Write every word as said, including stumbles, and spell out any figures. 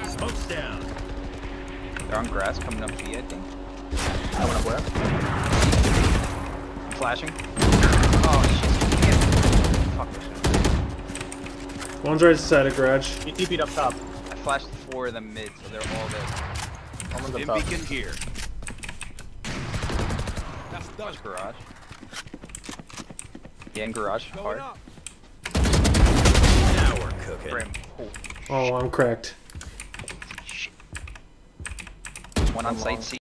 Smoke's down. They're on grass coming up B, I think. Coming up where? I'm flashing. Oh shit. Fuck this shit. One's right side of garage. He T P'd up top. I flashed four of them mid, so they're all there. Someone's up Dim top. beacon here. That's done. Garage. Yeah, in garage. Hard. Now we're cooking. Brim. Oh, Oh, I'm cracked. shit. One on site C.